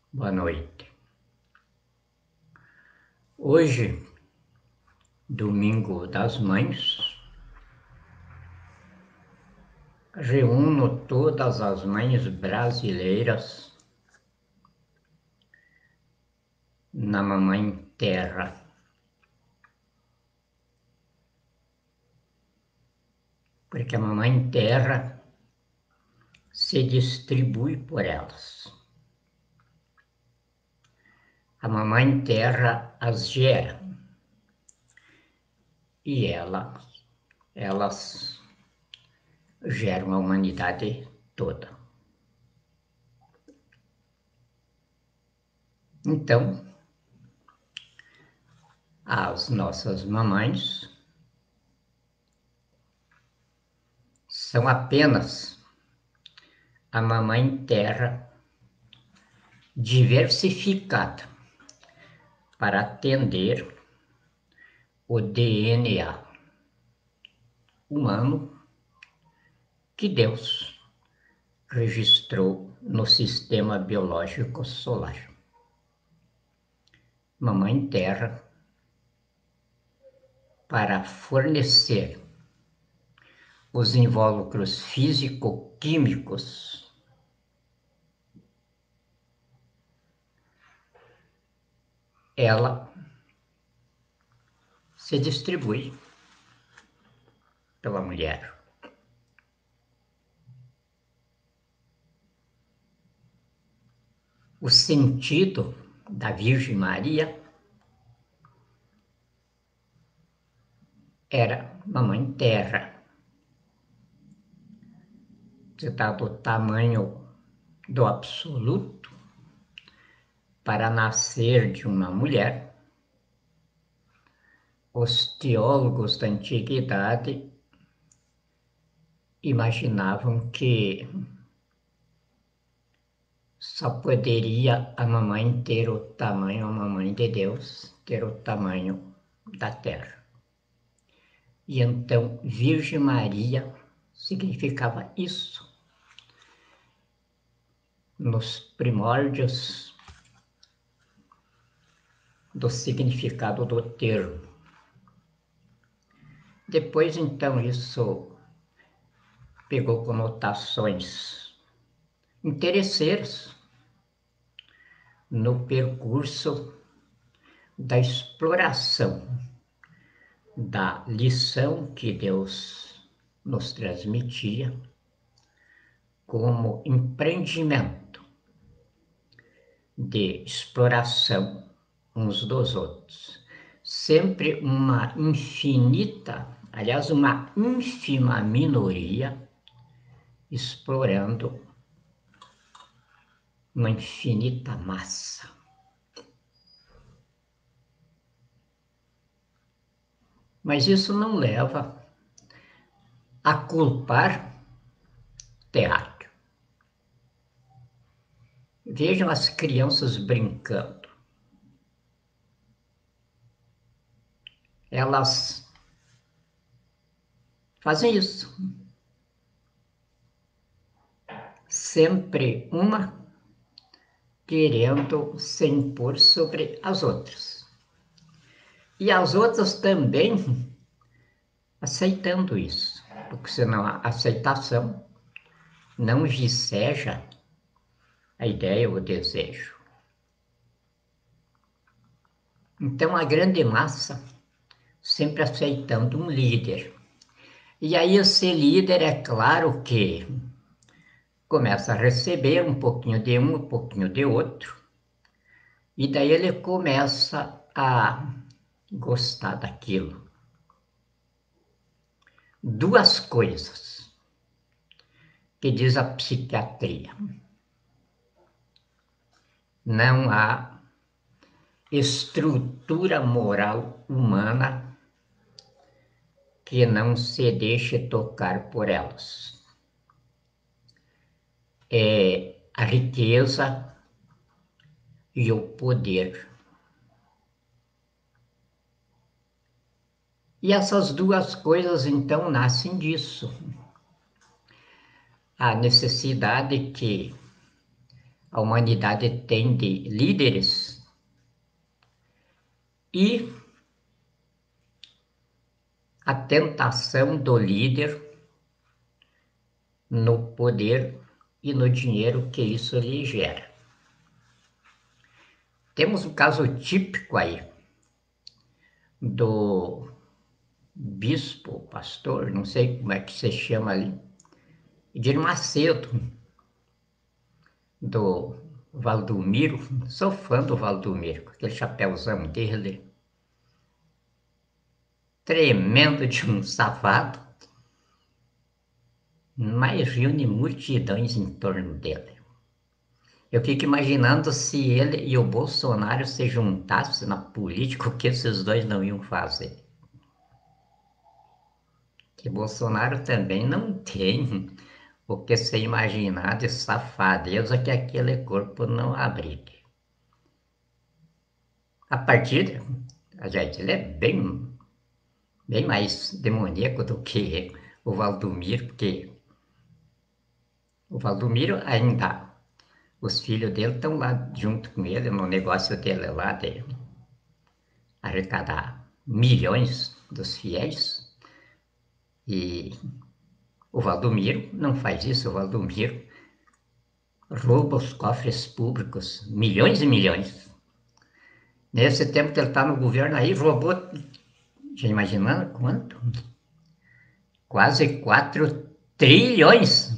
Boa noite. Hoje, Domingo das Mães, reúno todas as mães brasileiras na Mamãe Terra. Porque a Mamãe Terra se distribui por elas. A Mamãe Terra as gera. E elas geram a humanidade toda. Então, as nossas mamães são apenas a Mamãe Terra diversificada para atender o DNA humano que Deus registrou no sistema biológico solar. Mamãe Terra, para fornecer os invólucros físico-químicos ela se distribui pela mulher. O sentido da Virgem Maria era Mamãe Terra. Dado o tamanho do absoluto para nascer de uma mulher, os teólogos da antiguidade imaginavam que só poderia a mamãe ter o tamanho, a mamãe de Deus, ter o tamanho da terra. E então, Virgem Maria significava isso. Nos primórdios do significado do termo. Depois, então, isso pegou conotações interesseiras no percurso da exploração da lição que Deus nos transmitia como empreendimento de exploração uns dos outros. Sempre uma infinita, aliás, uma ínfima minoria explorando uma infinita massa. Mas isso não leva a culpar teatro. Vejam as crianças brincando. Elas fazem isso. Sempre uma querendo se impor sobre as outras. E as outras também aceitando isso, porque senão a aceitação não enseja a ideia ou o desejo. Então a grande massa sempre aceitando um líder. E aí esse líder, é claro que começa a receber um pouquinho de um pouquinho de outro, e daí ele começa a gostar daquilo. Duas coisas que diz a psiquiatria. Não há estrutura moral humana que não se deixe tocar por elas. É a riqueza e o poder. E essas duas coisas, então, nascem disso. A necessidade que a humanidade tem de líderes e a tentação do líder no poder e no dinheiro que isso lhe gera. Temos um caso típico aí do bispo, pastor, não sei como é que se chama ali, Edir Macedo, do Valdomiro. Sou fã do Valdomiro, com aquele chapéuzão dele, tremendo de um safado, mas reúne multidões em torno dele. Eu fico imaginando se ele e o Bolsonaro se juntassem na política, o que esses dois não iam fazer. Que Bolsonaro também não tem o que se imaginar de safadeza que aquele corpo não abrigue. A partida, aliás, ele é bem mais demoníaco do que o Valdomiro, porque o Valdomiro ainda, os filhos dele estão lá junto com ele no negócio dele lá de arrecadar milhões dos fiéis. E o Valdomiro não faz isso, o Valdomiro rouba os cofres públicos, milhões e milhões. Nesse tempo que ele está no governo aí, roubou, já imaginando quanto? Quase 4 trilhões.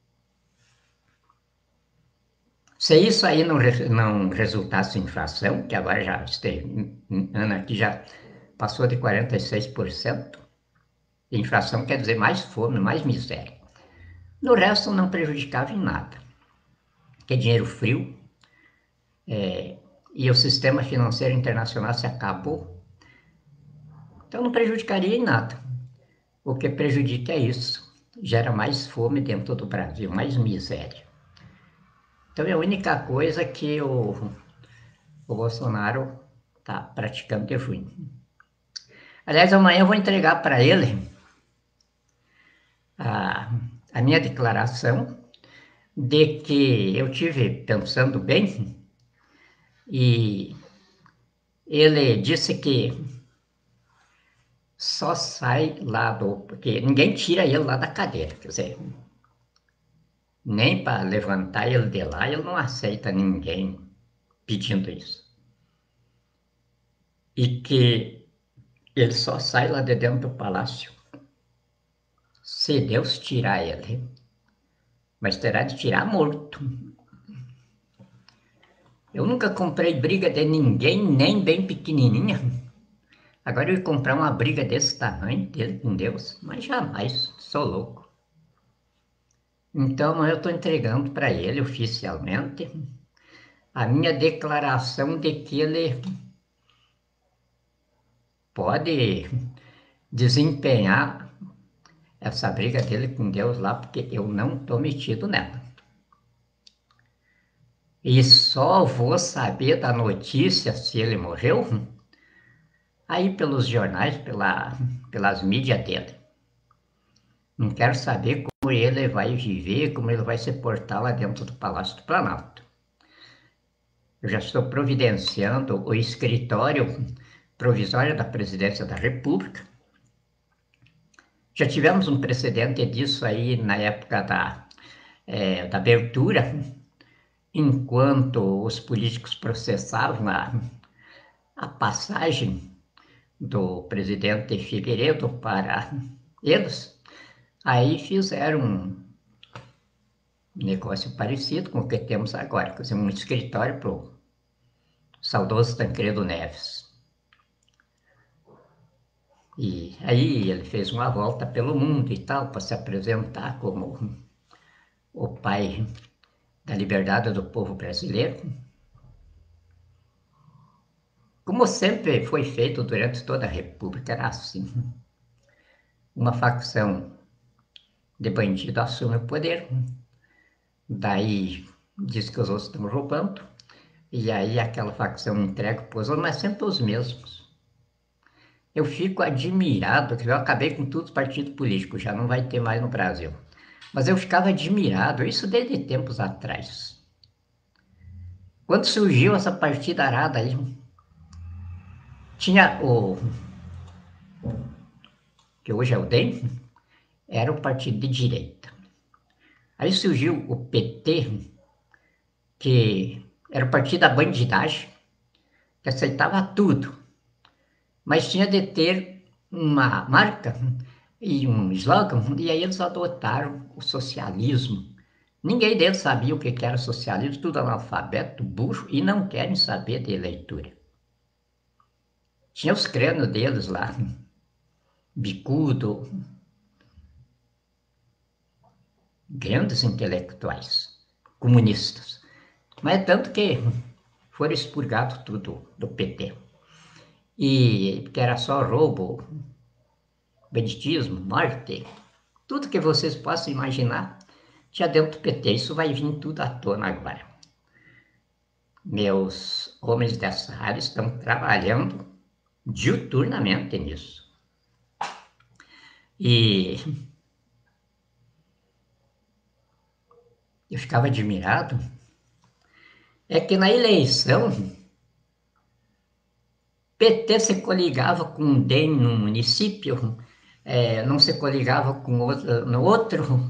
Se isso aí não resultasse em inflação, que agora já este ano aqui já passou de 46%, inflação quer dizer mais fome, mais miséria. No resto não prejudicava em nada, que é dinheiro frio, e o sistema financeiro internacional se acabou, então não prjudicaria em nada. O que prejudica é isso, gera mais fome dentro do Brasil, mais miséria. Então é a única coisa que o Bolsonaro está praticando de ruim. Aliás, amanhã eu vou entregar para ele a minha declaração de que eu tive pensando bem e ele disse que só sai lá porque ninguém tira ele lá da cadeira, quer dizer, nem para levantar ele de lá, ele não aceita ninguém pedindo isso. E que ele só sai lá de dentro do palácio se Deus tirar ele, mas terá de tirar morto. Eu nunca comprei briga de ninguém, nem bem pequenininha. Agora eu ia comprar uma briga desse tamanho, dele com Deus, mas jamais, sou louco. Então eu estou entregando para ele oficialmente a minha declaração de que ele pode desempenhar essa briga dele com Deus lá, porque eu não estou metido nela. E só vou saber da notícia se ele morreu aí pelos jornais, pelas mídias dele. Não quero saber como ele vai viver, como ele vai se portar lá dentro do Palácio do Planalto. Eu já estou providenciando o escritório provisório da Presidência da República. Já tivemos um precedente disso aí na época da abertura, enquanto os políticos processavam a passagem do presidente Figueiredo para eles, aí fizeram um negócio parecido com o que temos agora, quer dizer, um escritório para o saudoso Tancredo Neves. E aí ele fez uma volta pelo mundo e tal, para se apresentar como o pai da liberdade do povo brasileiro. Como sempre foi feito durante toda a República, era assim. Uma facção de bandido assume o poder, daí diz que os outros estão roubando, e aí aquela facção entrega para os outros, mas sempre os mesmos. Eu fico admirado, que eu acabei com todos os partidos políticos, já não vai ter mais no Brasil. Mas eu ficava admirado, isso desde tempos atrás. Quando surgiu essa partida arada aí, tinha o que hoje é o DEM, era o partido de direita. Aí surgiu o PT, que era o partido da bandidagem, que aceitava tudo, mas tinha de ter uma marca e um slogan, e aí eles adotaram o socialismo. Ninguém deles sabia o que era socialismo, tudo analfabeto, burro, e não querem saber de leitura. Tinha os crânios deles lá, bicudo, grandes intelectuais, comunistas. Mas é tanto que foram expurgados tudo do PT. E porque era só roubo, banditismo, morte, tudo que vocês possam imaginar tinha dentro do PT. Isso vai vir tudo à tona agora. Meus homens dessa área estão trabalhando diuturnamente nisso. E eu ficava admirado, é que na eleição, PT se coligava com um DEM no município, não se coligava com outro, no outro.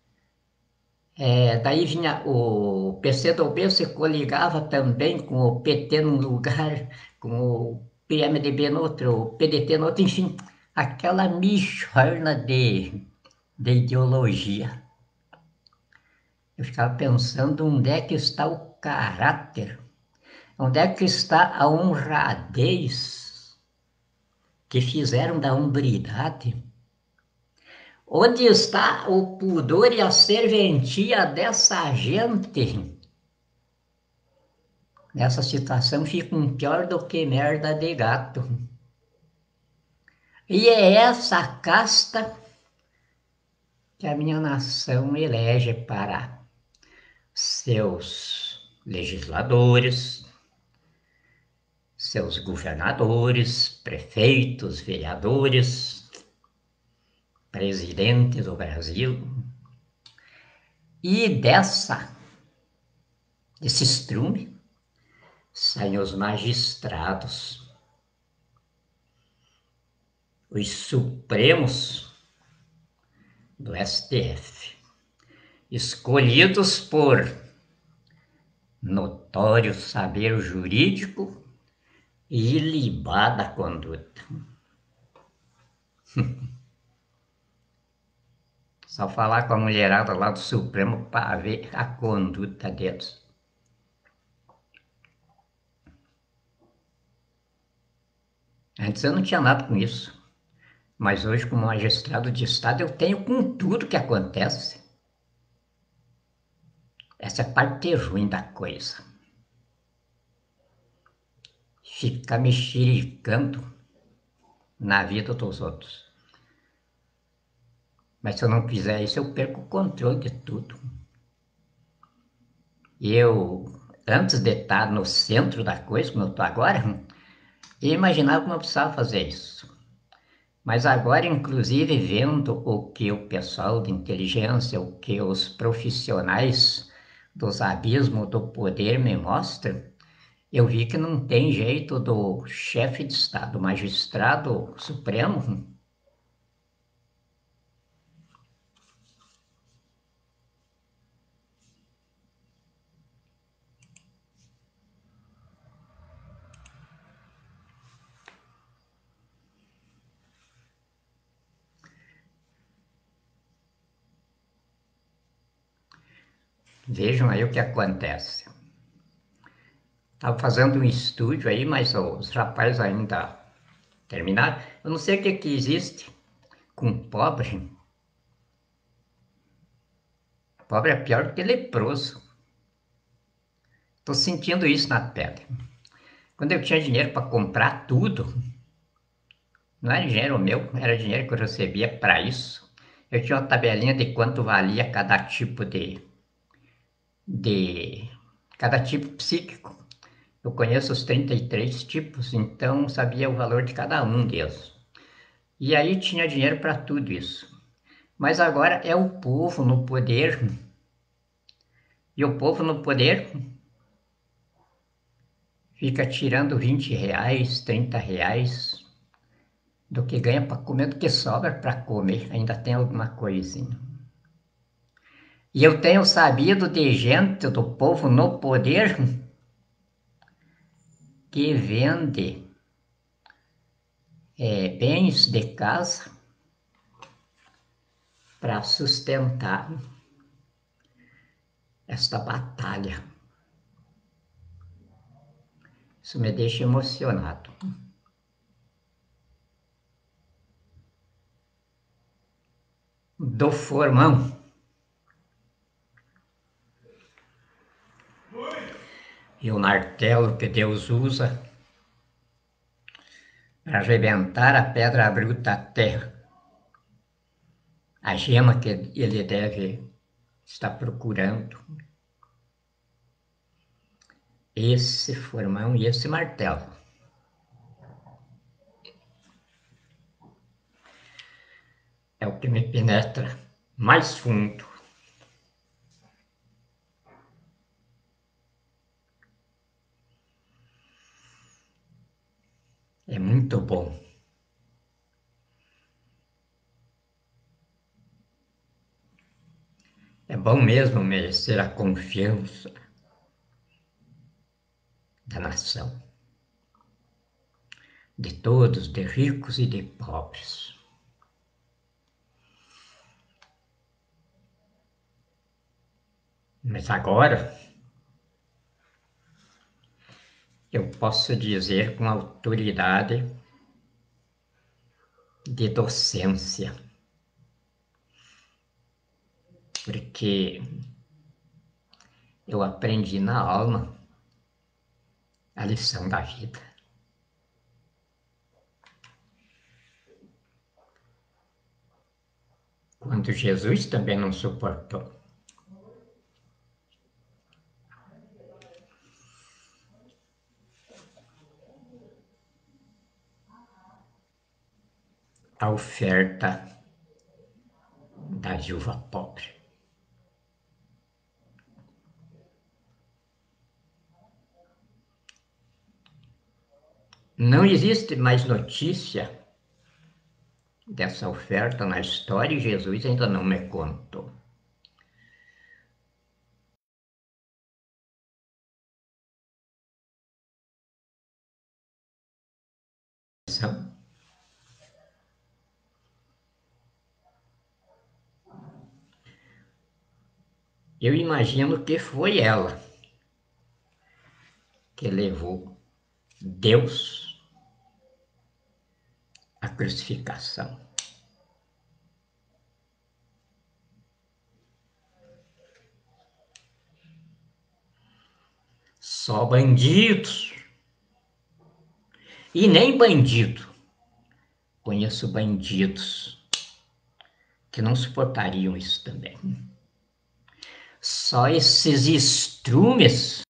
Daí vinha o PCdoB, se coligava também com o PT num lugar, com o PMDB no outro, o PDT no outro, enfim, aquela mixorna de ideologia. Eu ficava pensando onde é que está o caráter, onde é que está a honradez que fizeram da hombridade. Onde está o pudor e a serventia dessa gente? Nessa situação ficam pior do que merda de gato. E é essa casta que a minha nação elege para seus legisladores, seus governadores, prefeitos, vereadores, presidente do Brasil. E desse estrume saem os magistrados, os supremos do STF, escolhidos por notório saber jurídico e ilibada conduta. Só falar com a mulherada lá do Supremo para ver a conduta deles. Antes eu não tinha nada com isso, mas hoje, como magistrado de Estado, eu tenho com tudo que acontece. Essa é a parte ruim da coisa. Ficar mexericando na vida dos outros. Mas se eu não quiser isso, eu perco o controle de tudo. Eu, antes de estar no centro da coisa, como eu estou agora, eu imaginava como eu precisava fazer isso. Mas agora, inclusive, vendo o que o pessoal de inteligência, o que os profissionais dos abismos do poder me mostram, eu vi que não tem jeito do chefe de Estado, magistrado supremo. Vejam aí o que acontece. Estava fazendo um estúdio aí, mas os rapazes ainda terminaram. Eu não sei o que existe com pobre. Pobre é pior do que leproso. Estou sentindo isso na pele. Quando eu tinha dinheiro para comprar tudo, não era dinheiro meu, era dinheiro que eu recebia para isso. Eu tinha uma tabelinha de quanto valia cada tipo de cada tipo psíquico. Eu conheço os 33 tipos, então sabia o valor de cada um deles. E aí tinha dinheiro para tudo isso. Mas agora é o povo no poder. E o povo no poder fica tirando R$ 20, R$ 30 do que ganha para comer, do que sobra para comer, ainda tem alguma coisinha. E eu tenho sabido de gente do povo no poder que vende bens de casa para sustentar esta batalha. Isso me deixa emocionado. Do formão. E o martelo que Deus usa para arrebentar a pedra bruta da terra. A gema que ele deve estar procurando. Esse formão e esse martelo. É o que me penetra mais fundo. É muito bom. É bom mesmo merecer a confiança da nação. De todos, de ricos e de pobres. Mas agora eu posso dizer com autoridade de docência, porque eu aprendi na alma a lição da vida. Quando Jesus também não suportou. A oferta da viúva pobre. Não existe mais notícia dessa oferta na história e Jesus ainda não me contou. Eu imagino que foi ela que levou Deus à crucificação. Só bandidos. E nem bandido. Conheço bandidos que não suportariam isso também. Só esses estrumes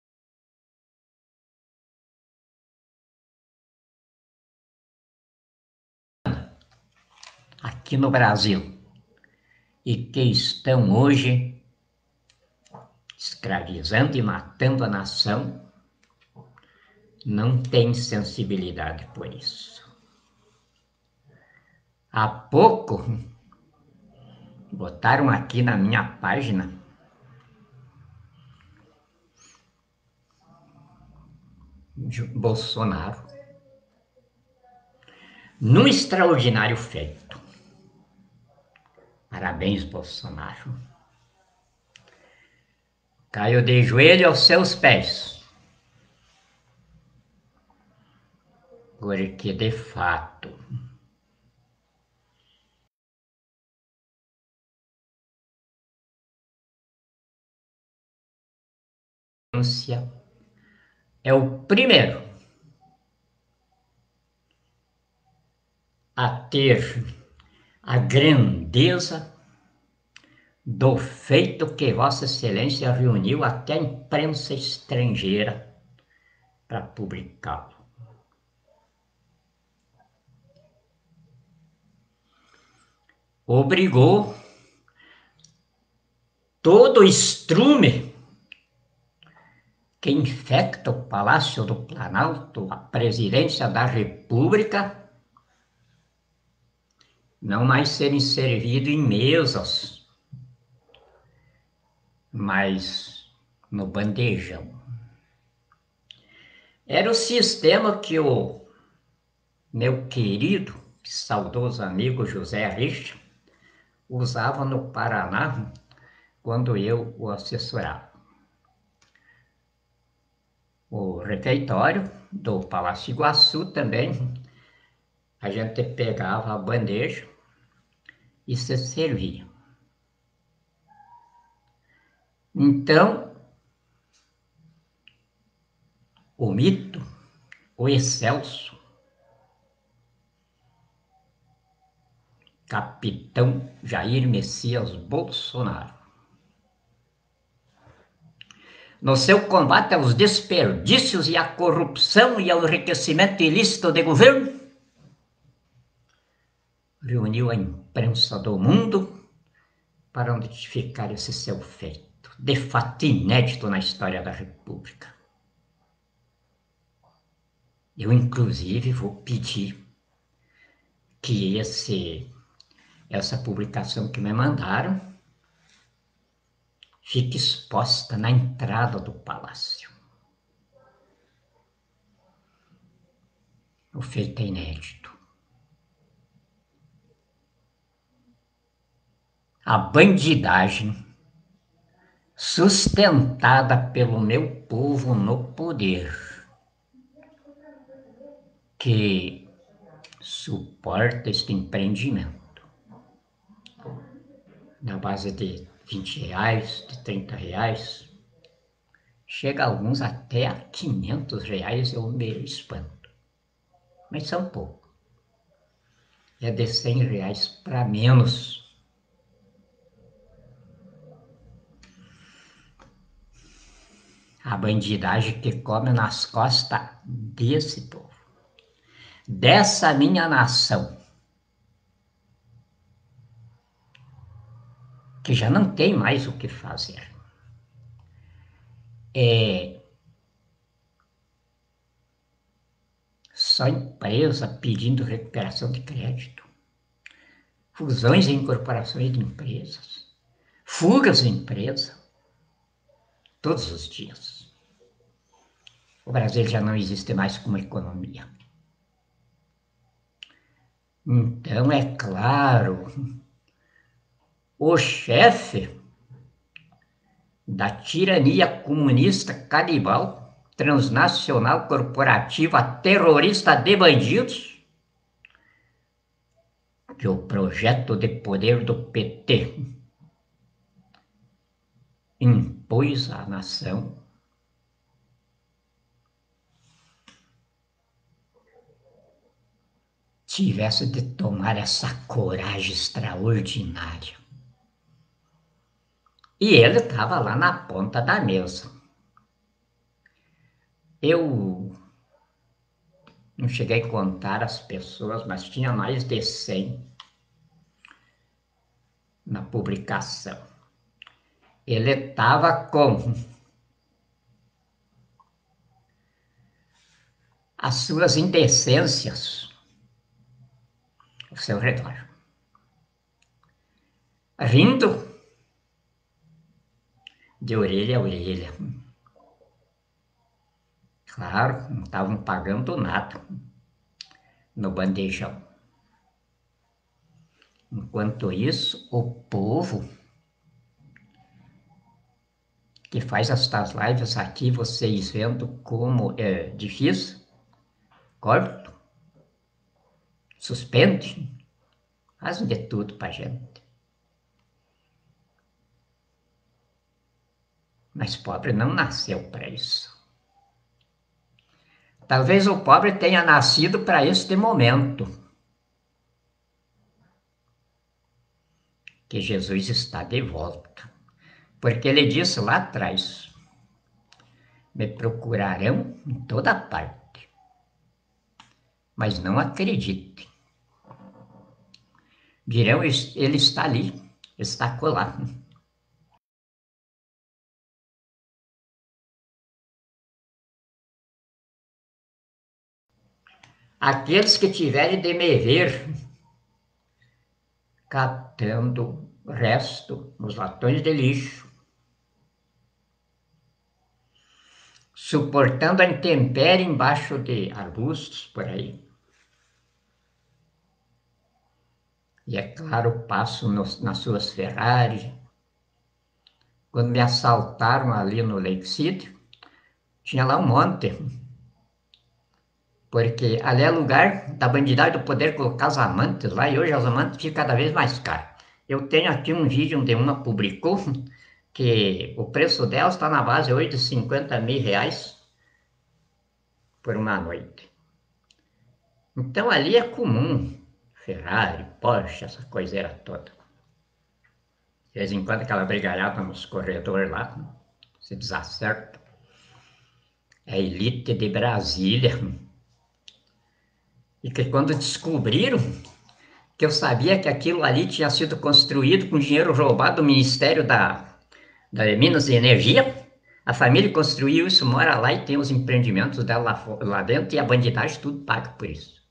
aqui no Brasil e que estão hoje escravizando e matando a nação não têm sensibilidade por isso. Há pouco botaram aqui na minha página Bolsonaro num extraordinário feito. Parabéns, Bolsonaro. Caio de joelho aos seus pés. Porque, de fato, é o primeiro a ter a grandeza do feito que Vossa Excelência reuniu até a imprensa estrangeira para publicá-lo. Obrigou todo o estrume que infecta o Palácio do Planalto, a presidência da República, não mais serem servidos em mesas, mas no bandejão. Era o sistema que o meu querido, saudoso amigo José Richa usava no Paraná quando eu o assessorava. O refeitório do Palácio Iguaçu também, a gente pegava a bandeja e se servia. Então, o mito, o excelso, capitão Jair Messias Bolsonaro, no seu combate aos desperdícios e à corrupção e ao enriquecimento ilícito de governo, reuniu a imprensa do mundo para notificar esse seu feito, de fato inédito na história da República. Eu, inclusive, vou pedir que essa publicação que me mandaram fique exposta na entrada do palácio. O feito é inédito. A bandidagem sustentada pelo meu povo no poder, que suporta este empreendimento na base de R$20, de R$30, chega a alguns até a R$500, eu me espanto, mas são pouco. É de R$100 para menos. A bandidagem que come nas costas desse povo, dessa minha nação, que já não tem mais o que fazer. É só empresa pedindo recuperação de crédito, fusões e incorporações de empresas, fugas de empresa, todos os dias. O Brasil já não existe mais como economia. Então, é claro, o chefe da tirania comunista canibal, transnacional, corporativa, terrorista de bandidos, que o projeto de poder do PT impôs à nação, tivesse de tomar essa coragem extraordinária. E ele estava lá na ponta da mesa. Eu não cheguei a contar as pessoas, mas tinha mais de 100 na publicação. Ele estava com as suas indecências ao seu redor, rindo de orelha a orelha. Claro, não estavam pagando nada no bandejão. Enquanto isso, o povo que faz estas lives aqui, vocês vendo como é difícil, corto, suspende, fazem de tudo pra gente. Mas pobre não nasceu para isso. Talvez o pobre tenha nascido para este momento, que Jesus está de volta. Porque ele disse lá atrás, me procurarão em toda parte, mas não acreditem. Dirão, ele está ali, está colado. aqueles que tiverem de me ver catando resto nos latões de lixo, suportando a intempérie embaixo de arbustos por aí. E é claro, passo nas suas Ferrari. Quando me assaltaram ali no Lake City, tinha lá um monte. Porque ali é lugar da bandidagem do poder colocar os amantes lá, e hoje os amantes ficam cada vez mais caros. Eu tenho aqui um vídeo onde uma publicou que o preço dela está na base hoje de 50 mil reais por uma noite. Então ali é comum, Ferrari, Porsche, essa coiseira toda. De vez em quando aquela brigalhada nos corredores lá, se desacerta. É elite de Brasília. E que quando descobriram que eu sabia que aquilo ali tinha sido construído com dinheiro roubado do Ministério da Minas e Energia, a família construiu isso, mora lá e tem os empreendimentos dela lá dentro e a bandidagem tudo paga por isso.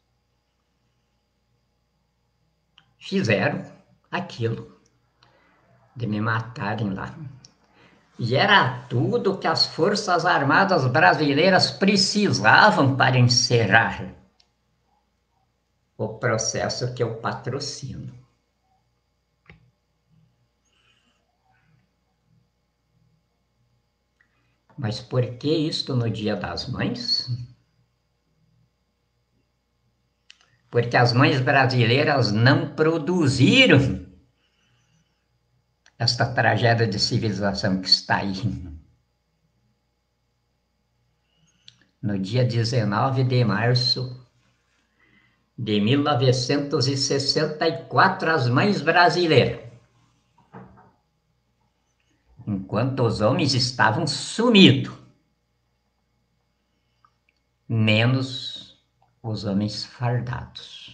Fizeram aquilo de me matarem lá. E era tudo que as Forças Armadas brasileiras precisavam para encerrar o processo que eu patrocino. Mas por que isto no Dia das Mães? Porque as mães brasileiras não produziram esta tragédia de civilização que está aí. No dia 19 de março de 1964, as mães brasileiras, enquanto os homens estavam sumidos, menos os homens fardados,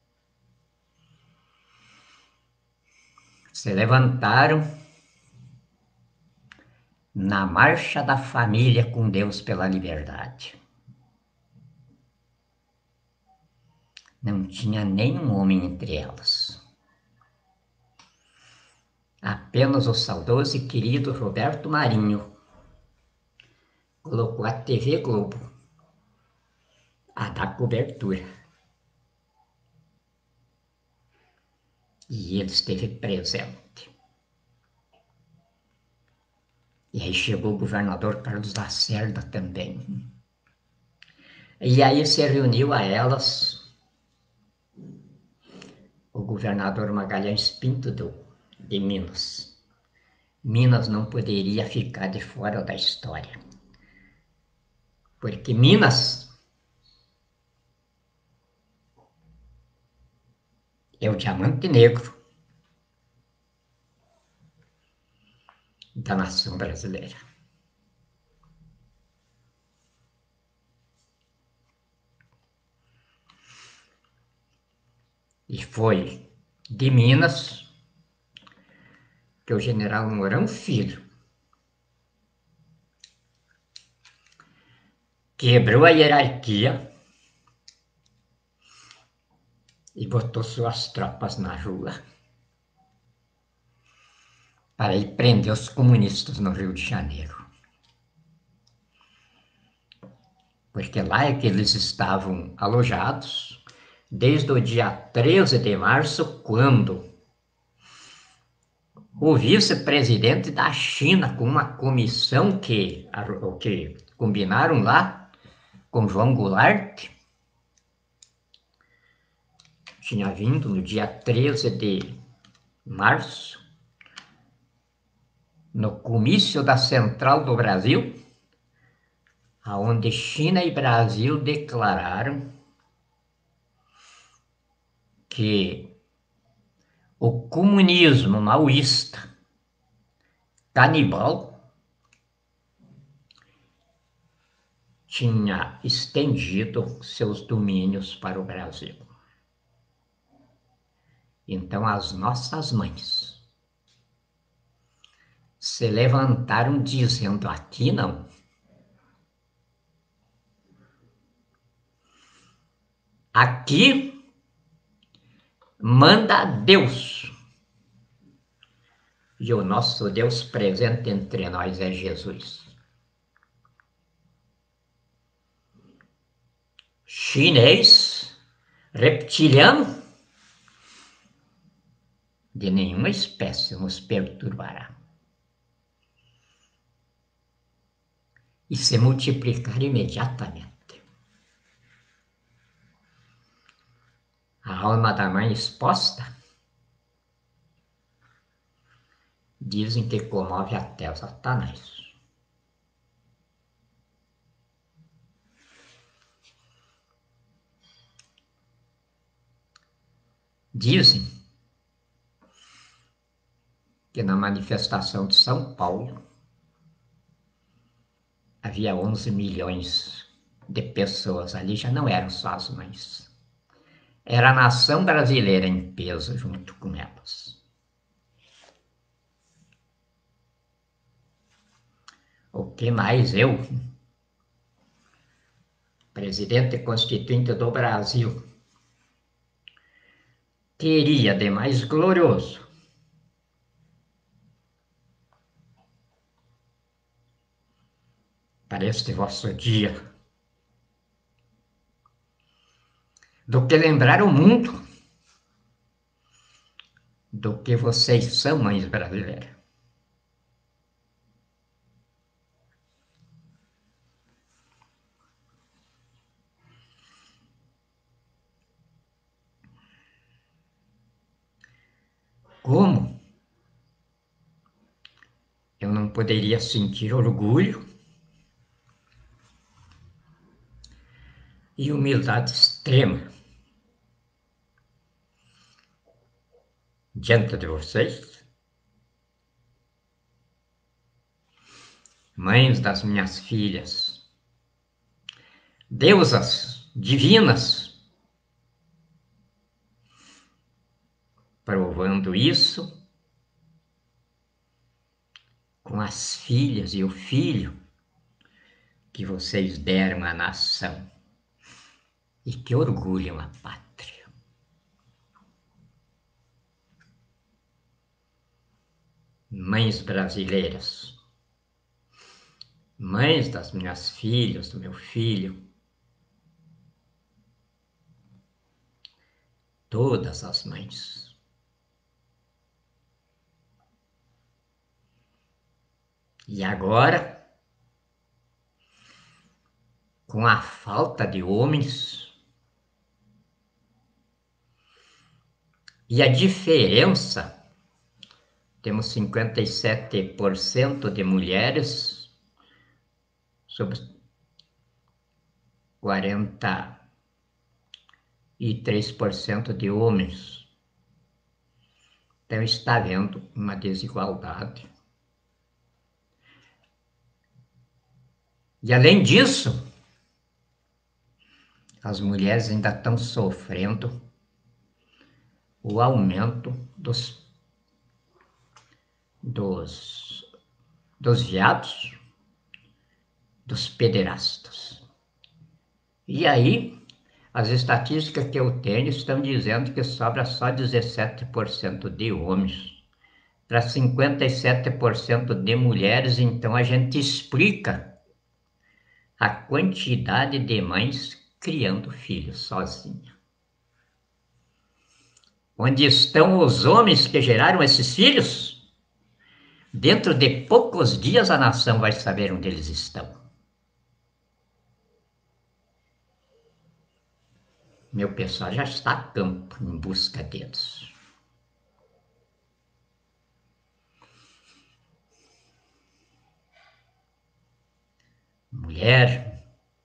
se levantaram na marcha da família com Deus pela liberdade. Não tinha nenhum homem entre elas. Apenas o saudoso e querido Roberto Marinho colocou a TV Globo a dar cobertura. E ele esteve presente. E aí chegou o governador Carlos Lacerda também. E aí se reuniu a elas o governador Magalhães Pinto de Minas. Minas não poderia ficar de fora da história. Porque Minas é o diamante negro da nação brasileira. E foi de Minas que o general Mourão Filho quebrou a hierarquia e botou suas tropas na rua para ir prender os comunistas no Rio de Janeiro. Porque lá é que eles estavam alojados desde o dia 13 de março, quando o vice-presidente da China, com uma comissão que combinaram lá com João Goulart, tinha vindo no dia 13 de março, no comício da Central do Brasil, aonde China e Brasil declararam que o comunismo maoísta, canibal, tinha estendido seus domínios para o Brasil. Então as nossas mães se levantaram dizendo: aqui não. Aqui manda Deus. E o nosso Deus presente entre nós é Jesus. Chinês, reptiliano, de nenhuma espécie nos perturbará. E se multiplicar imediatamente. A alma da mãe exposta, dizem que comove até o Satanás. Dizem que na manifestação de São Paulo havia 11 milhões de pessoas ali, já não eram só as mães. Era a nação brasileira em peso junto com elas. O que mais eu, presidente constituinte do Brasil, teria de mais glorioso para este vosso dia do que lembrar o mundo do que vocês são, mães brasileiras. Como eu não poderia sentir orgulho e humildade extrema diante de vocês, mães das minhas filhas, deusas divinas, provando isso com as filhas e o filho que vocês deram à nação e que orgulham a pátria. Mães brasileiras, mães das minhas filhas, do meu filho, todas as mães. E agora, com a falta de homens e a diferença, temos 57% de mulheres sobre 43% de homens. Então está havendo uma desigualdade. E além disso, as mulheres ainda estão sofrendo o aumento dos viados, dos pederastas. E aí, as estatísticas que eu tenho estão dizendo que sobra só 17% de homens para 57% de mulheres. Então a gente explica a quantidade de mães criando filhos sozinha. Onde estão os homens que geraram esses filhos? Dentro de poucos dias a nação vai saber onde eles estão. Meu pessoal já está a campo em busca deles. Mulher,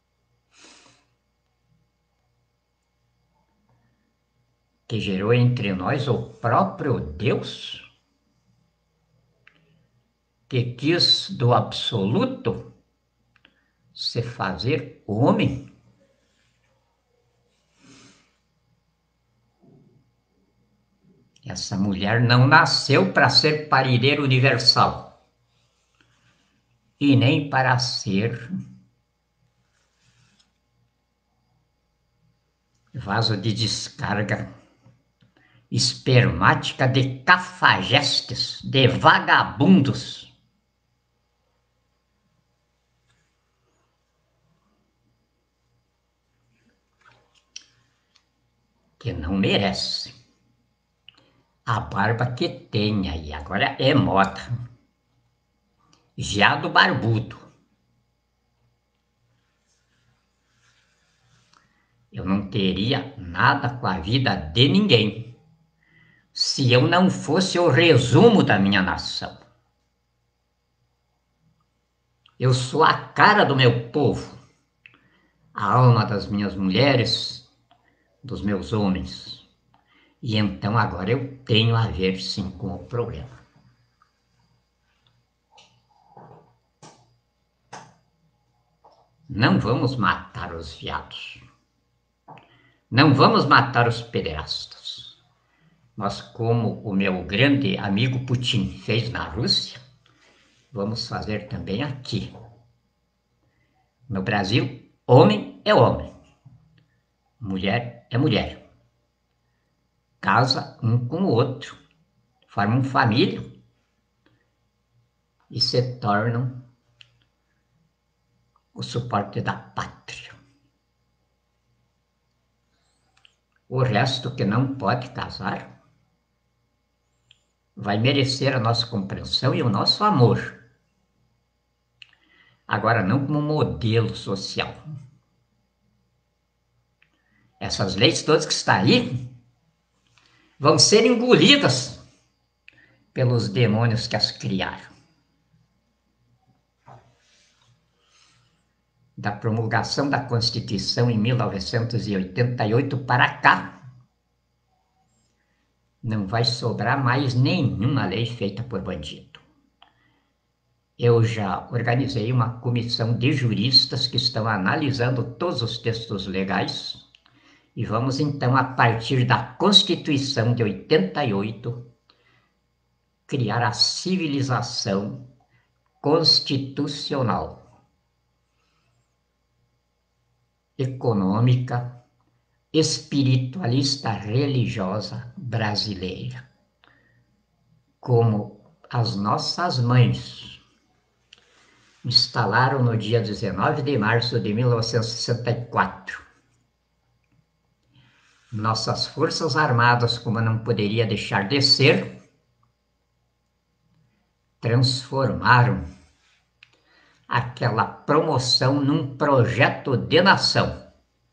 que gerou entre nós o próprio Deus, que quis do absoluto se fazer homem. Essa mulher não nasceu para ser parideira universal e nem para ser vaso de descarga espermática de cafajestes, de vagabundos. Que não merece a barba que tem aí, agora é moda. Já do barbudo. Eu não teria nada com a vida de ninguém se eu não fosse o resumo da minha nação. Eu sou a cara do meu povo, a alma das minhas mulheres, dos meus homens. E então agora eu tenho a ver sim com o problema. Não vamos matar os viados. Não vamos matar os pederastas. Mas como o meu grande amigo Putin fez na Rússia, vamos fazer também aqui. No Brasil, homem é homem, mulher é mulher. Casa um com o outro, formam família e se tornam o suporte da pátria. O resto que não pode casar vai merecer a nossa compreensão e o nosso amor. Agora, não como modelo social. Essas leis todas que estão aí vão ser engolidas pelos demônios que as criaram. Da promulgação da Constituição em 1988 para cá, não vai sobrar mais nenhuma lei feita por bandido. Eu já organizei uma comissão de juristas que estão analisando todos os textos legais e vamos então, a partir da Constituição de 88, criar a civilização constitucional, econômica, espiritualista, religiosa brasileira, como as nossas mães instalaram no dia 19 de março de 1964. Nossas Forças Armadas, como não poderia deixar de ser, transformaram aquela promoção num projeto de nação,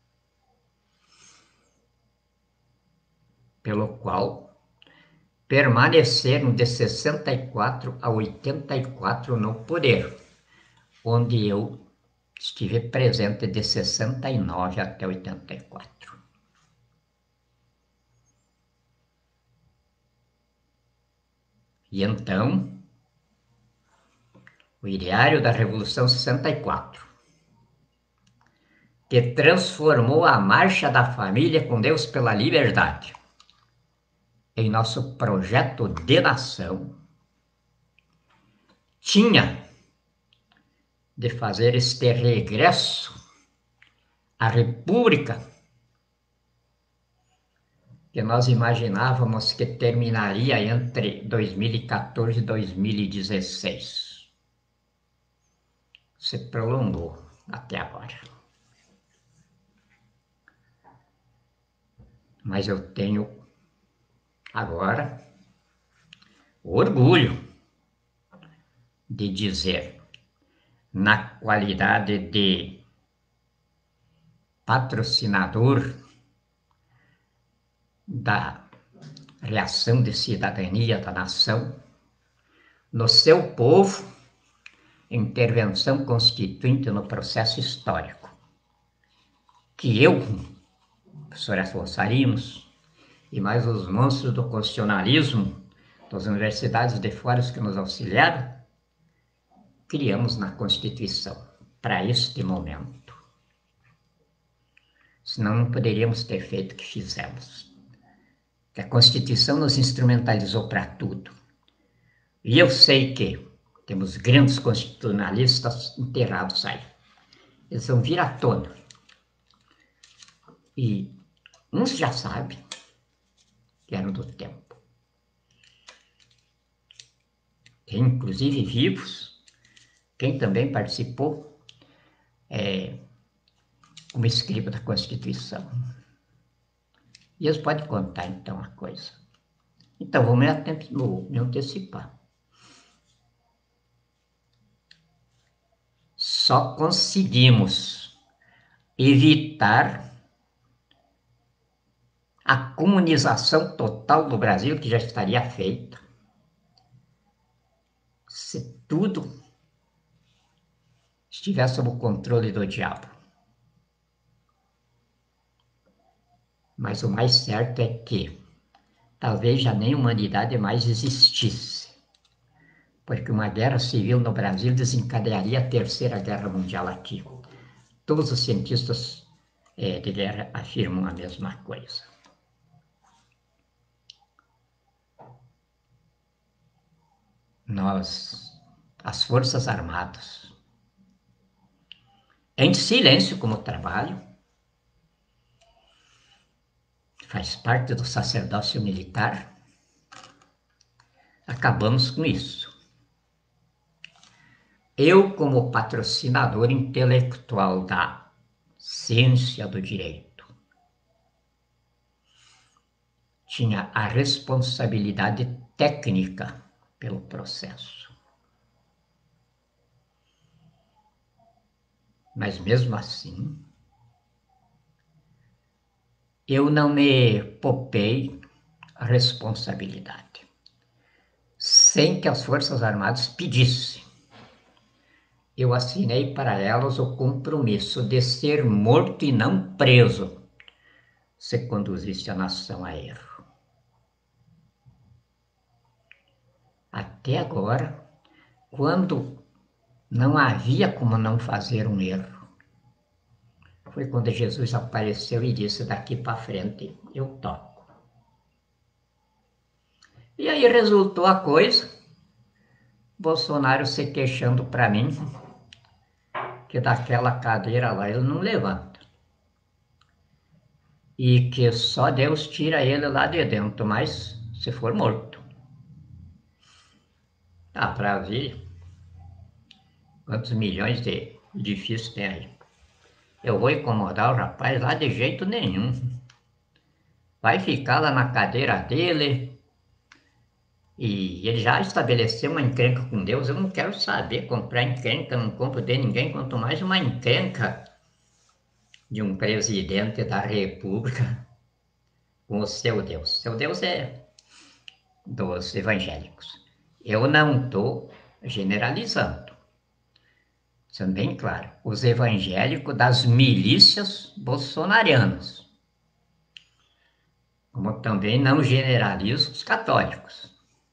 pelo qual permaneceram de 64 a 84 no poder, onde eu estive presente de 69 até 84. E então, o ideário da Revolução 64, que transformou a marcha da família com Deus pela liberdade em nosso projeto de nação, tinha de fazer este regresso à República que nós imaginávamos que terminaria entre 2014 e 2016. Se prolongou até agora. Mas eu tenho agora o orgulho de dizer, na qualidade de patrocinador da reação de cidadania da nação, no seu povo, intervenção constituinte no processo histórico, que eu, professor Afonso Arinos, e mais os monstros do constitucionalismo das universidades de fora que nos auxiliaram, criamos na Constituição para este momento. Senão não poderíamos ter feito o que fizemos. Que a Constituição nos instrumentalizou para tudo. E eu sei que temos grandes constitucionalistas enterrados aí. Eles vão vir à tona. E Uns já sabem que eram do tempo. Tem, inclusive, vivos, quem também participou como escriba da Constituição. E eles podem contar, então, a coisa. Então, vou me antecipar. Só conseguimos evitar a comunização total do Brasil, que já estaria feita, se tudo estiver sob o controle do diabo. Mas o mais certo é que talvez já nem humanidade mais existisse, porque uma guerra civil no Brasil desencadearia a Terceira Guerra Mundial aqui. Todos os cientistas de guerra afirmam a mesma coisa. Nós, as Forças Armadas, em silêncio como trabalho, faz parte do sacerdócio militar, acabamos com isso. Eu, como patrocinador intelectual da ciência do direito, tinha a responsabilidade técnica pelo processo. Mas mesmo assim, eu não me poupei a responsabilidade, sem que as Forças Armadas pedissem. Eu assinei para elas o compromisso de ser morto e não preso, se conduzisse a nação a erro. Até agora, quando não havia como não fazer um erro, foi quando Jesus apareceu e disse: daqui para frente eu toco. E aí resultou a coisa, Bolsonaro se queixando para mim que daquela cadeira lá ele não levanta. E que só Deus tira ele lá de dentro, mas se for morto. Ah, para ver quantos milhões de edifícios tem aí. Eu vou incomodar o rapaz lá de jeito nenhum. Vai ficar lá na cadeira dele. E ele já estabeleceu uma encrenca com Deus. Eu não quero saber comprar encrenca, não compro de ninguém, quanto mais uma encrenca de um presidente da República com o seu Deus. Seu Deus é dos evangélicos. Eu não estou generalizando, sendo bem claro, os evangélicos das milícias bolsonarianas, como também não generalizo os católicos.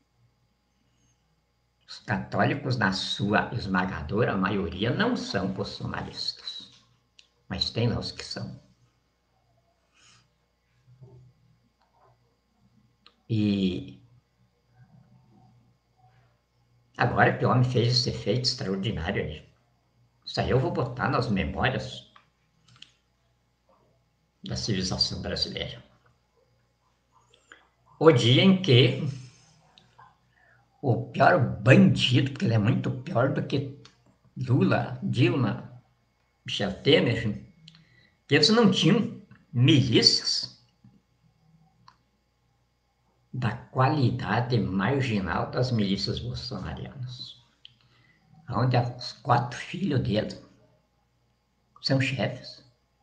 Os católicos, na sua esmagadora maioria, não são bolsonaristas, mas tem lá os que são. E agora que o homem fez esse efeito extraordinário ali, isso aí eu vou botar nas memórias da civilização brasileira. O dia em que o pior bandido, porque ele é muito pior do que Lula, Dilma, Michel Temer, que eles não tinham milícias da qualidade marginal das milícias bolsonarianas, onde os 4 filhos dele são chefes.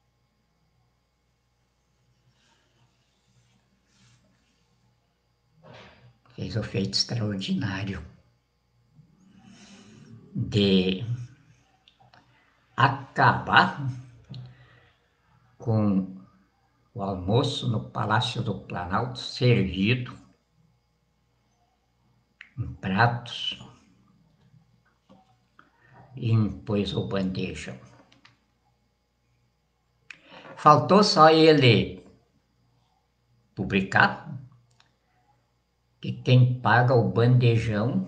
Fez o feito extraordinário de acabar com o almoço no Palácio do Planalto servido em pratos e impôs o bandejão. Faltou só ele publicar que quem paga o bandejão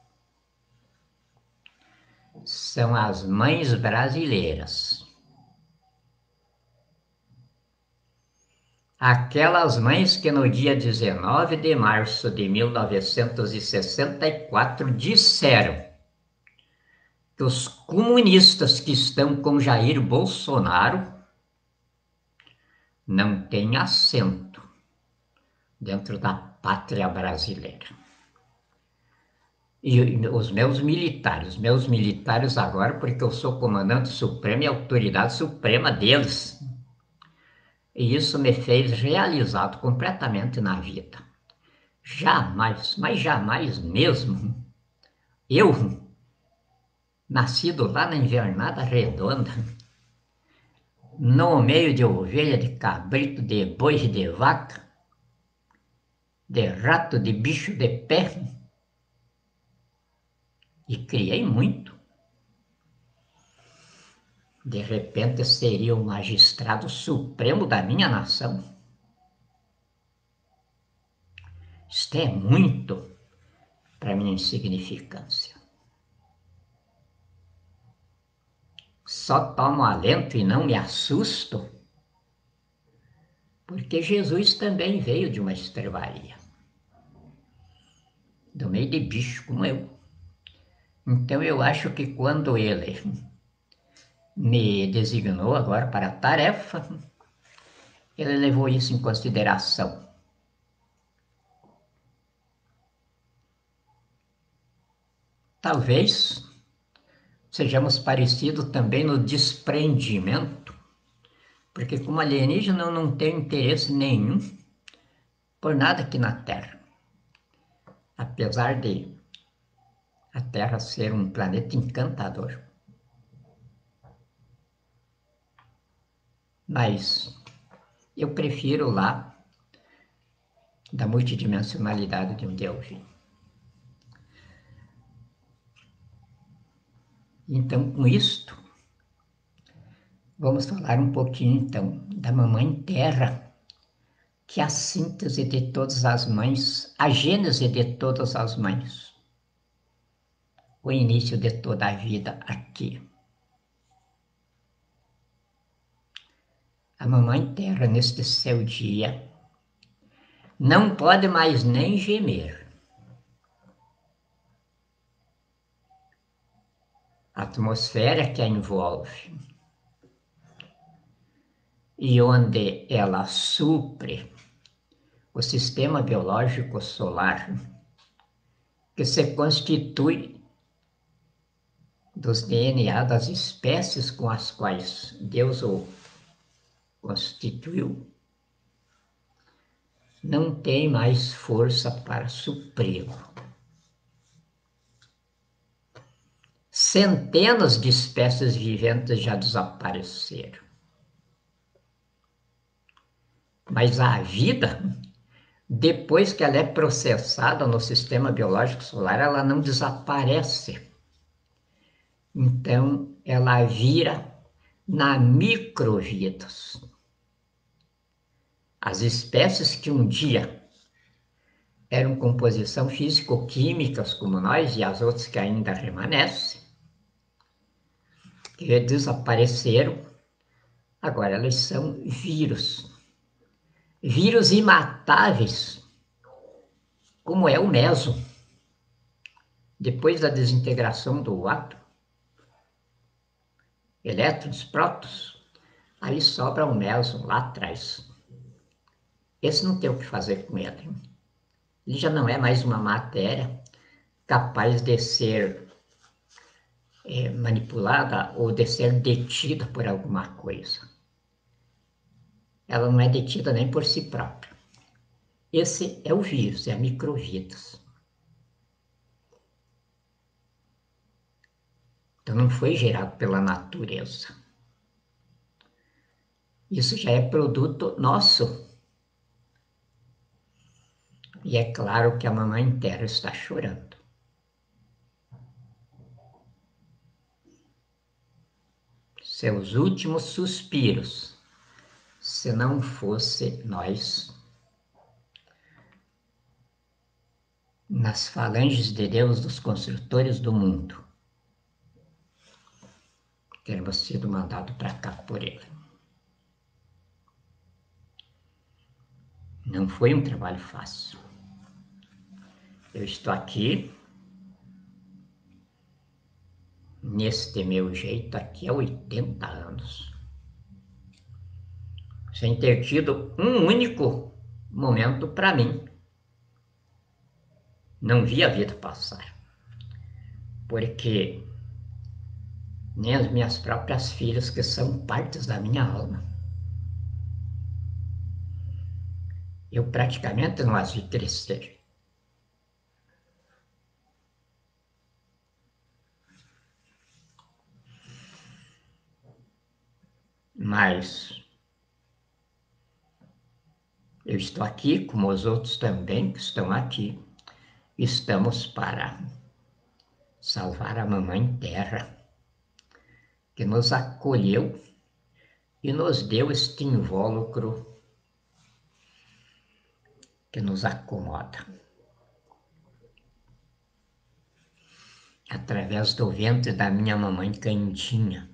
são as mães brasileiras. aquelas mães que no dia 19 de março de 1964 disseram que os comunistas que estão com Jair Bolsonaro não têm assento dentro da pátria brasileira. E os meus militares agora, porque eu sou comandante supremo e autoridade suprema deles. E isso me fez realizado completamente na vida. Jamais, mas jamais mesmo, eu, nascido lá na Invernada Redonda, no meio de ovelha, de cabrito, de boi, de vaca, de rato, de bicho de pé, e criei muito. De repente seria o magistrado supremo da minha nação. Isto é muito para minha insignificância. Só tomo alento e não me assusto, porque Jesus também veio de uma estrebaria, do meio de bicho como eu. Então eu acho que quando ele me designou agora para a tarefa, ele levou isso em consideração. Talvez sejamos parecidos também no desprendimento, porque como alienígena eu não tenho interesse nenhum por nada aqui na Terra. Apesar de a Terra ser um planeta encantador. Mas eu prefiro lá da multidimensionalidade de onde eu vim. Então, com isto, vamos falar um pouquinho então da Mamãe Terra, que é a síntese de todas as mães, a gênese de todas as mães, o início de toda a vida aqui. A Mamãe Terra, neste seu dia, não pode mais nem gemer. A atmosfera que a envolve e onde ela supre o sistema biológico solar, que se constitui dos DNA das espécies com as quais Deus o constituiu, não tem mais força para supri-lo. Centenas de espécies viventes já desapareceram. Mas a vida, depois que ela é processada no sistema biológico solar, ela não desaparece. Então, ela vira na microvidas. As espécies que um dia eram composição físico-químicas como nós e as outras que ainda remanescem, que desapareceram, agora elas são vírus. Vírus imatáveis, como é o meso. Depois da desintegração do átomo, elétrons, prótons, aí sobra o meso lá atrás. Esse não tem o que fazer com ele. Ele já não é mais uma matéria capaz de ser manipulada ou de ser detida por alguma coisa. Ela não é detida nem por si própria. Esse é o vírus, é a microvírus. Então não foi gerado pela natureza. Isso já é produto nosso. E é claro que a Mamãe Terra está chorando. Seus últimos suspiros, se não fosse nós, nas falanges de Deus dos construtores do mundo, termos sido mandados para cá por ele. Não foi um trabalho fácil. Eu estou aqui, neste meu jeito aqui há 80 anos, sem ter tido um único momento para mim. Não vi a vida passar, porque nem as minhas próprias filhas, que são partes da minha alma, eu praticamente não as vi crescer. Mas eu estou aqui, como os outros também que estão aqui. Estamos para salvar a Mamãe Terra, que nos acolheu e nos deu este invólucro que nos acomoda. Através do ventre da minha mamãe Candinha.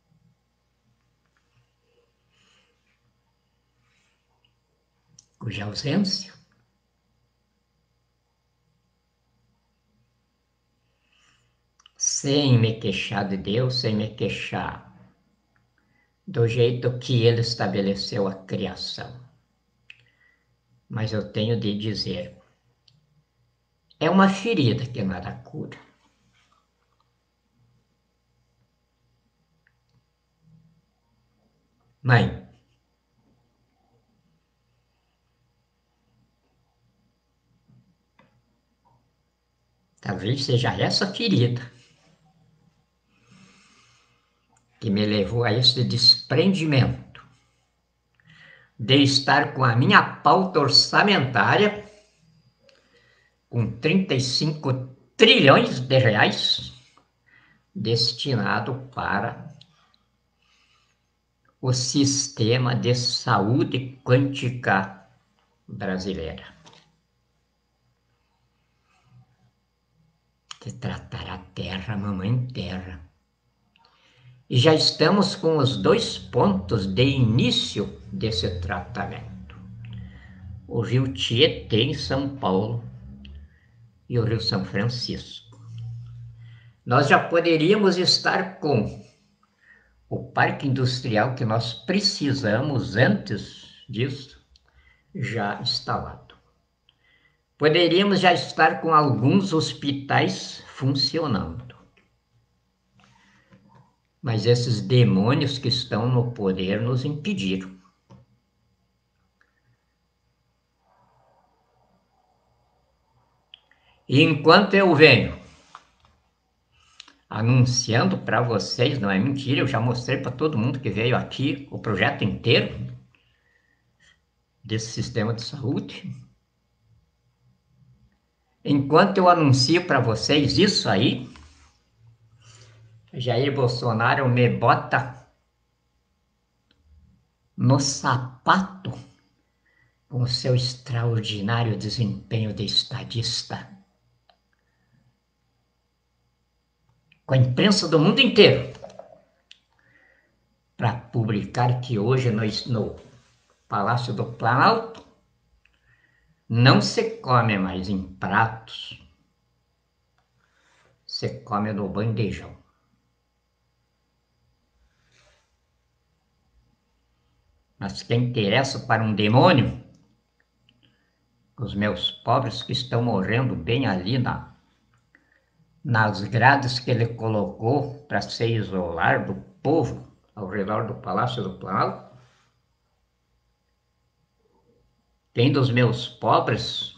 Cuja ausência sem me queixar de Deus, sem me queixar do jeito que Ele estabeleceu a criação. Mas eu tenho de dizer, é uma ferida que nada cura. Mãe, talvez seja essa ferida que me levou a esse desprendimento de estar com a minha pauta orçamentária com 35 trilhões de reais destinado para o sistema de saúde quântica brasileira. De tratar a terra, mamãe terra. E já estamos com os 2 pontos de início desse tratamento. O rio Tietê, em São Paulo, e o rio São Francisco. Nós já poderíamos estar com o parque industrial que nós precisamos antes disso já instalado. Poderíamos já estar com alguns hospitais funcionando. Mas esses demônios que estão no poder nos impediram. E enquanto eu venho anunciando para vocês, não é mentira, eu já mostrei para todo mundo que veio aqui o projeto inteiro desse sistema de saúde. Enquanto eu anuncio para vocês isso aí, Jair Bolsonaro me bota no sapato com o seu extraordinário desempenho de estadista, com a imprensa do mundo inteiro, para publicar que hoje no Palácio do Planalto não se come mais em pratos, se come no bandejão. Mas quem interessa para um demônio, os meus pobres que estão morrendo bem ali nas grades que ele colocou para se isolar do povo ao redor do Palácio do Planalto, quem dos meus pobres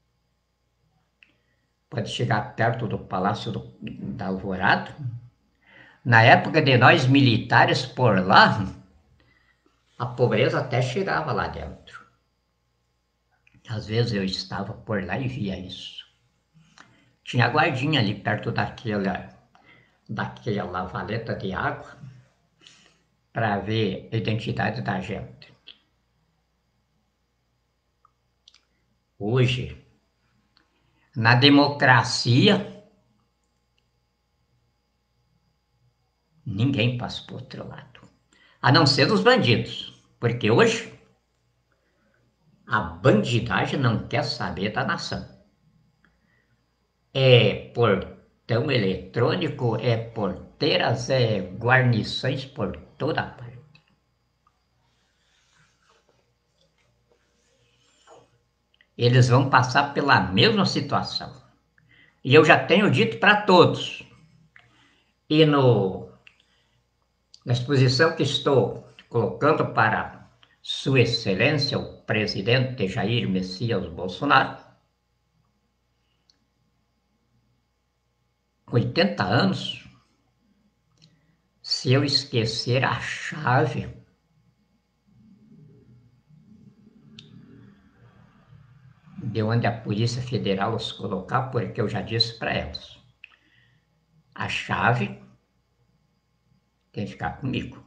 pode chegar perto do Palácio da Alvorada? Na época de nós militares por lá, a pobreza até chegava lá dentro. Às vezes eu estava por lá e via isso. Tinha guardinha ali perto daquela valeta de água para ver a identidade da gente. Hoje, na democracia, ninguém passa para o outro lado. A não ser os bandidos. Porque hoje, A bandidagem não quer saber da nação. É portão eletrônico, é porteiras, é guarnições por toda parte. Eles vão passar pela mesma situação. E eu já tenho dito para todos, e na exposição que estou colocando para Sua Excelência, o presidente Jair Messias Bolsonaro, 80 anos, se eu esquecer a chave de onde a Polícia Federal os colocar, porque eu já disse para eles, a chave tem que ficar comigo.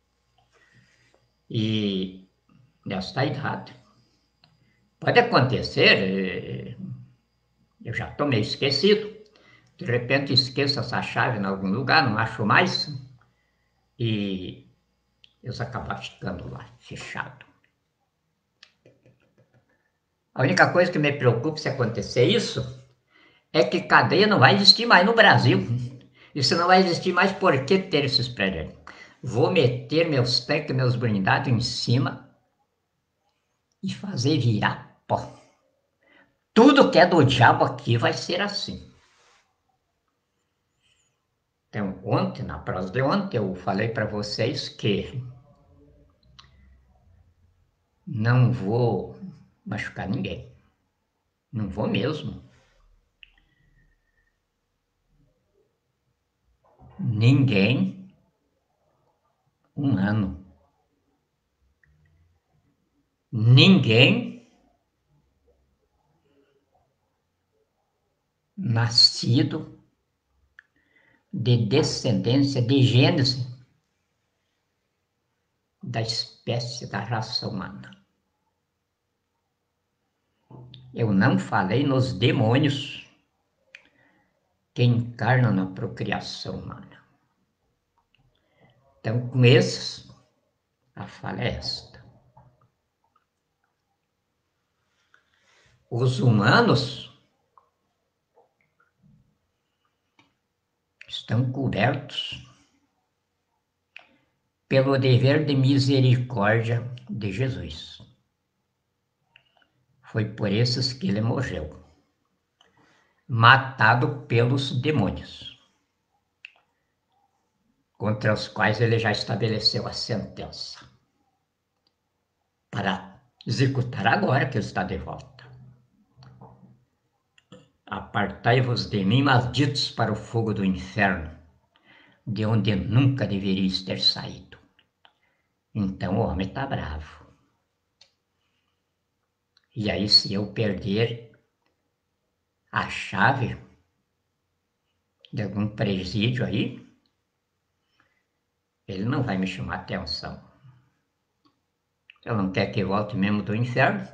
E nesta idade, pode acontecer, eu já estou meio esquecido, de repente esqueço essa chave em algum lugar, não acho mais, e eles acabam ficando lá, fechado. A única coisa que me preocupa se acontecer isso é que cadeia não vai existir mais no Brasil. Isso não vai existir mais, por que ter esses prédios? Vou meter meus tanques, meus blindados em cima e fazer virar pó. Tudo que é do diabo aqui vai ser assim. Então, ontem, na prosa de ontem, eu falei para vocês que não vou machucar ninguém. Não vou mesmo. Ninguém humano. Ninguém nascido de descendência de Gênesis da espécie da raça humana. Eu não falei nos demônios que encarnam na procriação humana. Então, com esses, a fala é esta. Os humanos estão cobertos pelo dever de misericórdia de Jesus. Foi por esses que ele morreu, matado pelos demônios, contra os quais ele já estabeleceu a sentença, para executar agora que ele está de volta. Apartai-vos de mim, malditos, para o fogo do inferno, de onde nunca deveríeis ter saído. Então o homem está bravo. E aí, se eu perder a chave de algum presídio aí, ele não vai me chamar atenção. Ele não quer que eu volte mesmo do inferno.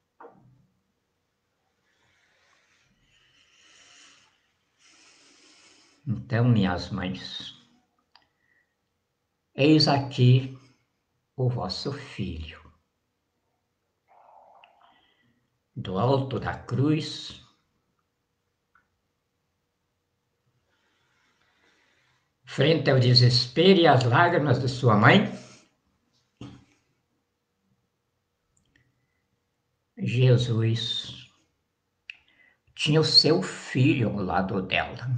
Então, minhas mães, eis aqui o vosso filho. Do alto da cruz, frente ao desespero e às lágrimas de sua mãe, Jesus tinha o seu filho ao lado dela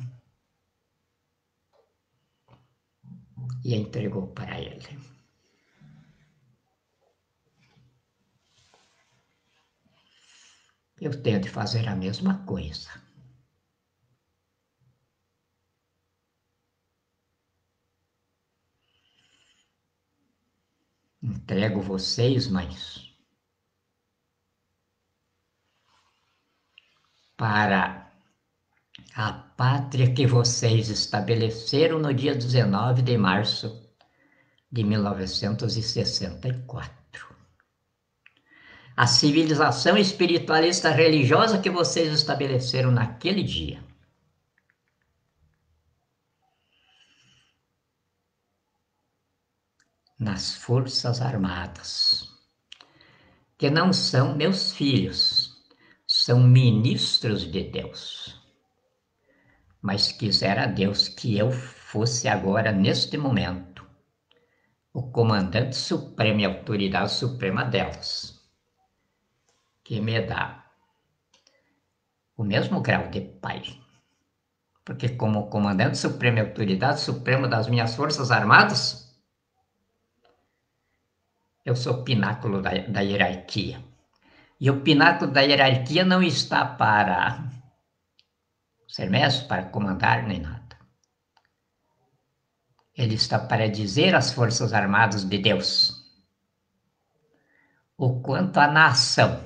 e entregou para ele. Eu tenho de fazer a mesma coisa. Entrego vocês, mães, para a pátria que vocês estabeleceram no dia 19 de março de 1964. A civilização espiritualista religiosa que vocês estabeleceram naquele dia. Nas Forças Armadas, que não são meus filhos, são ministros de Deus. Mas quisera Deus que eu fosse agora, neste momento, o comandante supremo e autoridade suprema delas, que me dá o mesmo grau de pai. Porque como comandante supremo e autoridade suprema das minhas forças armadas, eu sou o pináculo da hierarquia. E o pináculo da hierarquia não está para ser mestre, para comandar, nem nada. Ele está para dizer às forças armadas de Deus o quanto a nação,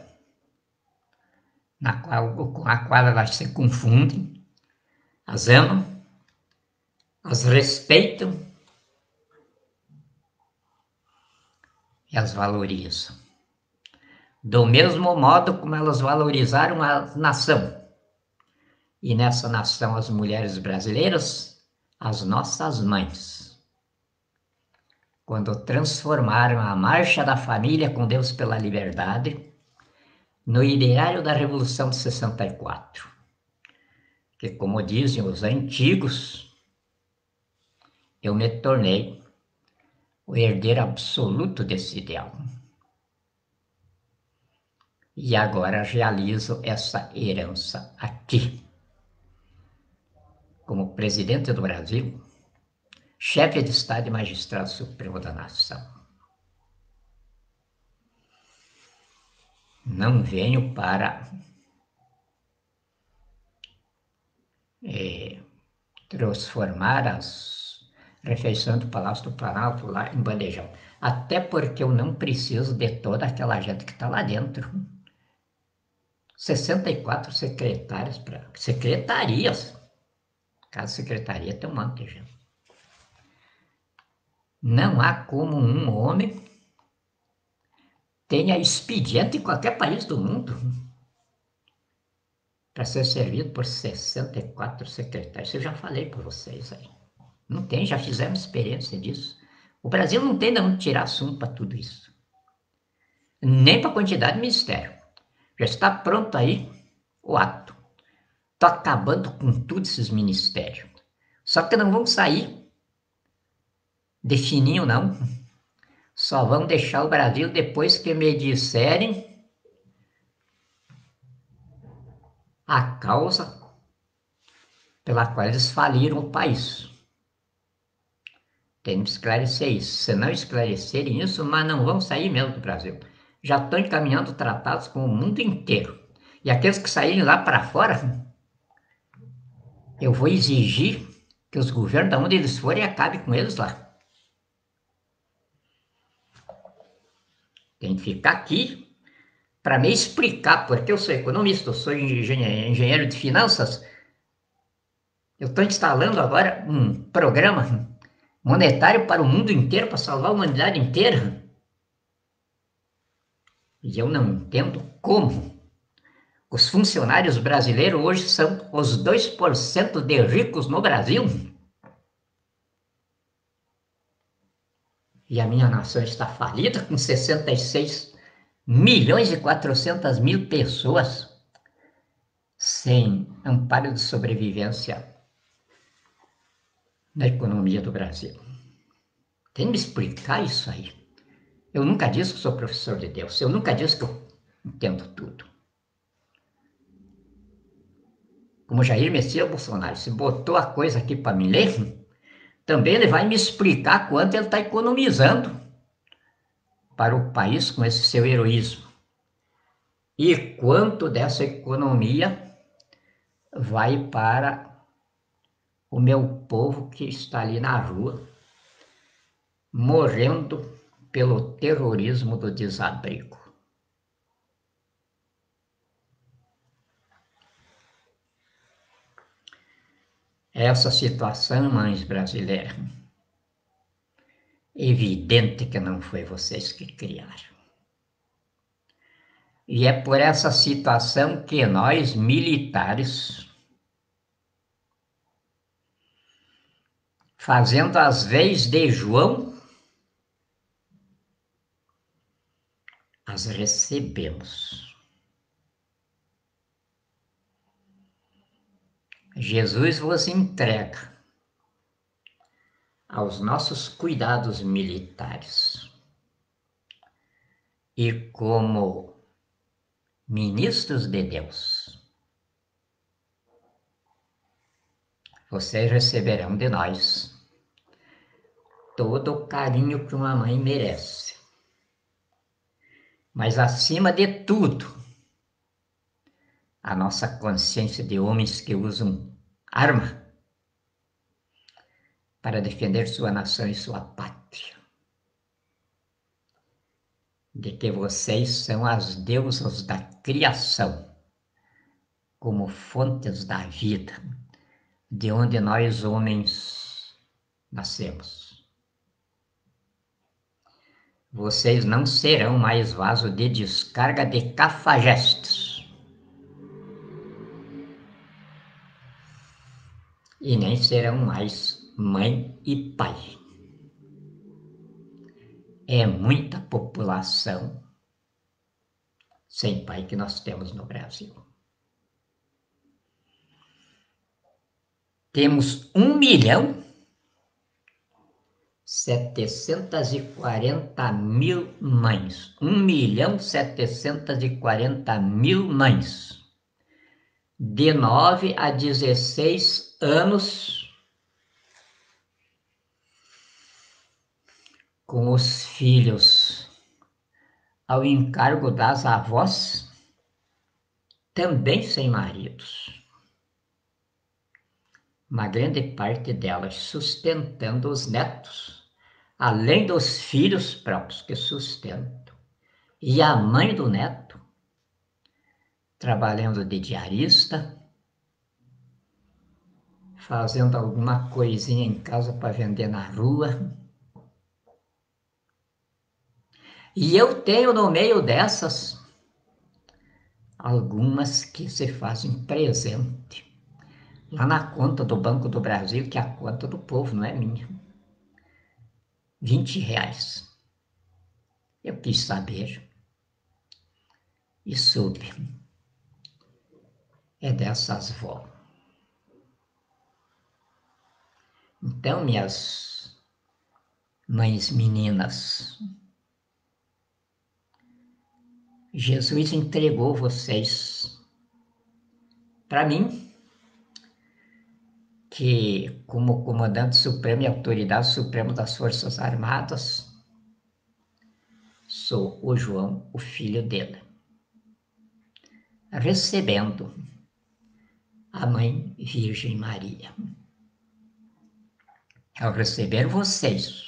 com a qual elas se confundem, as amam, as respeitam e as valorizam. Do mesmo modo como elas valorizaram a nação. E nessa nação as mulheres brasileiras, as nossas mães. Quando transformaram a marcha da família com Deus pela liberdade no ideário da Revolução de 64. Que, como dizem os antigos, eu me tornei o herdeiro absoluto desse ideal. E agora realizo essa herança aqui. Como presidente do Brasil, chefe de Estado e magistrado supremo da nação. Não venho para transformar as refeições do Palácio do Planalto lá em bandejão. Até porque eu não preciso de toda aquela gente que está lá dentro. 64 secretárias, secretarias. Cada secretaria tem um monte de gente. Não há como um homem tenha expediente em qualquer país do mundo para ser servido por 64 secretários. Eu já falei para vocês aí. Não tem, já fizemos experiência disso. O Brasil não tem de onde tirar assunto para tudo isso. Nem para a quantidade de ministério. Já está pronto aí o ato. Estou acabando com tudo esses ministérios. Só que não vão sair de fininho, não. Só vão deixar o Brasil depois que me disserem a causa pela qual eles faliram o país. Tem que esclarecer isso. Se não esclarecerem isso, mas não vão sair mesmo do Brasil. Já estão encaminhando tratados com o mundo inteiro. E aqueles que saírem lá para fora, eu vou exigir que os governos, de onde eles forem, acabem com eles lá. Tem que ficar aqui para me explicar, porque eu sou economista, eu sou engenheiro de finanças. Eu estou instalando agora um programa monetário para o mundo inteiro, para salvar a humanidade inteira. E eu não entendo como os funcionários brasileiros hoje são os 2% de ricos no Brasil. E a minha nação está falida com 66 milhões e 400 mil pessoas sem amparo de sobrevivência na economia do Brasil. Tem que me explicar isso aí. Eu nunca disse que sou professor de Deus. Eu nunca disse que eu entendo tudo. Como Jair Messias Bolsonaro se botou a coisa aqui para me ler, também ele vai me explicar quanto ele está economizando para o país com esse seu heroísmo. E quanto dessa economia vai para o meu povo que está ali na rua, morrendo pelo terrorismo do desabrigo. Essa situação, mães brasileiras, evidente que não foi vocês que criaram. E é por essa situação que nós, militares, fazendo as vezes de João, as recebemos. Jesus vos entrega aos nossos cuidados militares e, como ministros de Deus, vocês receberão de nós todo o carinho que uma mãe merece. Mas, acima de tudo, a nossa consciência de homens que usam arma para defender sua nação e sua pátria. De que vocês são as deusas da criação, como fontes da vida, de onde nós homens nascemos. Vocês não serão mais vaso de descarga de cafajestes, e nem serão mais mãe e pai. É muita população sem pai que nós temos no Brasil. Temos 1.740.000 mães. 1.740.000 mães. De 9 a 16 anos, com os filhos ao encargo das avós, também sem maridos. Uma grande parte delas sustentando os netos, além dos filhos próprios que sustentam. E a mãe do neto, trabalhando de diarista, fazendo alguma coisinha em casa para vender na rua. E eu tenho no meio dessas algumas que se fazem presente lá na conta do Banco do Brasil, que é a conta do povo, não é minha. R$20. Eu quis saber e soube. É dessas vó. Então, minhas mães meninas, Jesus entregou vocês para mim, que como comandante supremo e autoridade suprema das Forças Armadas, sou o João, o filho dele, recebendo a Mãe Virgem Maria. Ao receber vocês,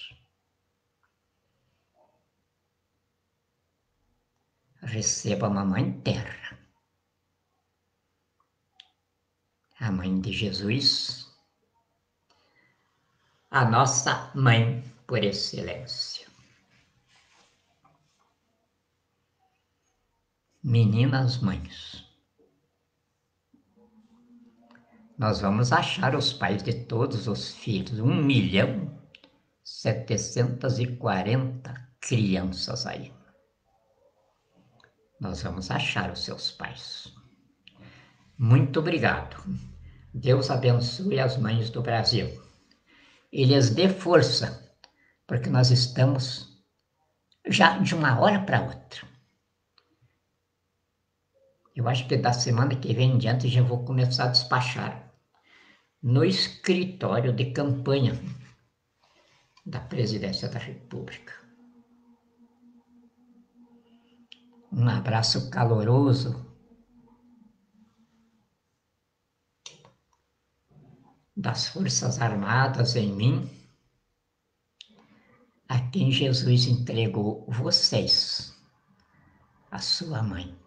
receba a Mamãe Terra, a Mãe de Jesus, a nossa Mãe por excelência. Meninas mães, nós vamos achar os pais de todos os filhos, 1.740.000 crianças aí. Nós vamos achar os seus pais. Muito obrigado. Deus abençoe as mães do Brasil. E lhes dê força, porque nós estamos já de uma hora para outra. Eu acho que da semana que vem em diante já vou começar a despachar no escritório de campanha da Presidência da República. Um abraço caloroso das Forças Armadas em mim, a quem Jesus entregou vocês, a sua mãe.